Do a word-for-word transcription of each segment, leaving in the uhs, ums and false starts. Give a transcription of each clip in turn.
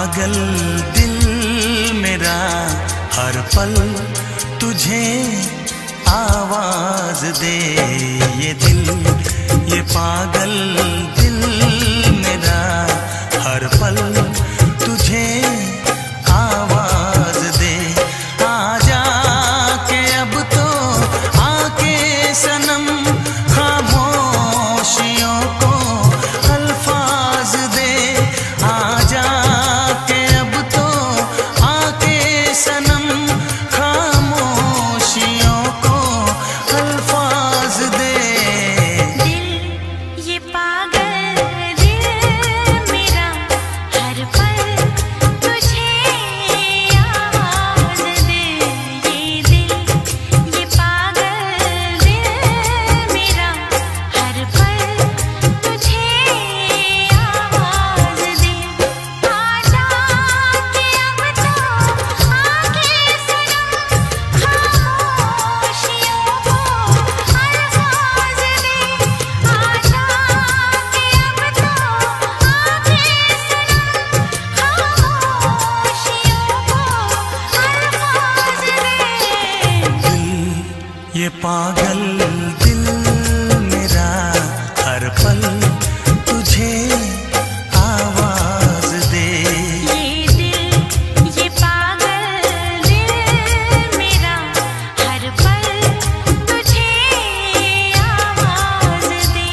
पागल दिल मेरा हर पल तुझे आवाज दे। ये दिल, ये पागल दिल मेरा हर पल तुझे आवाज दे। आजा के अब तो आके सनम खामोशियों को अल्फाज दे। आजा के अब तो आके सनम खामोशियों को अल्फाज दे। दिल, ये पागल दिल मेरा हर पल तुझे आवाज दे। ये दिल, ये पागल दिल मेरा हर पल तुझे आवाज दे। आजा के अब तो आके सनम खामोशियों को अल्फाज दे। आजा के अब तो आके सनम खामोशियों को अल्फाज दे। दिल, ये पागल दिल मेरा हर पल तुझे आवाज दे। ये दिल, ये पागल दिल मेरा हर पल तुझे आवाज दे।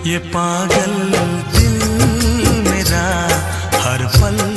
ये पागल दिल मेरा हर पल